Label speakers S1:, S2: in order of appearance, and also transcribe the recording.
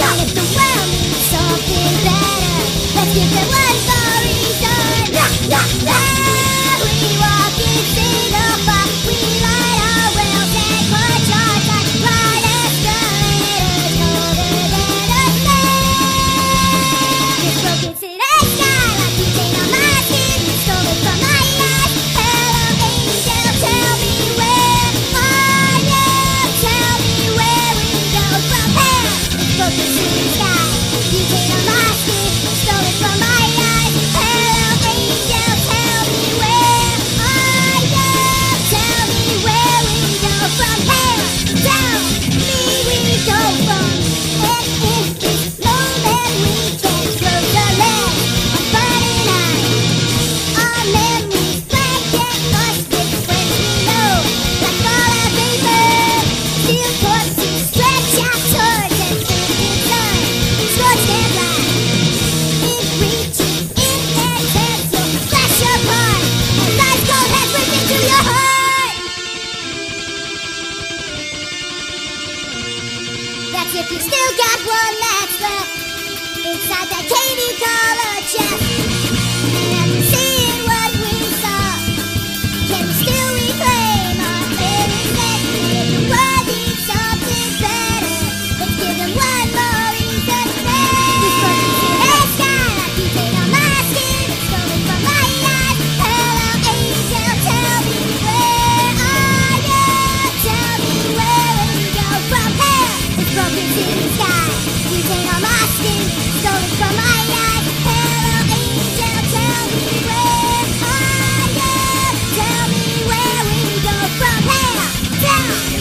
S1: If the world needs something better, let's give them one more reason. We walk in single file, we light our wheels and punch our time. Ride escalators older than a snail. This broken city skyline contain on my skin, stolen from my eyes. Hello angel, tell me where are you? Tell me where we go from here. This broken city sky contain on my skin, stolen from my eyes. Hello angel, tell me where are you? Tell me where we go from here. Tell me we go from. And in this moment we can close the lid on burning eyes. Our memories blank and lost with friends we know. Like fallout vapor, steel corpses stretch out towards an ending sun. Scorched and black, in reach, in intense, you'll flash apart. And ice cold heads rip into your heart. That's if you still got one match left inside that candy color chest. And after seeing what we saw, can we still reclaim our innocence? If the world needs something better, let's give them one more reason to stay. This broken city skyline contain on my skin, stolen from my eyes. Hello angel, tell me where are you? Tell me where we go from here. This broken city sky contain on my skin, stolen from my eyes. Hello angel, tell me where are you? Tell me where we go from here. Tell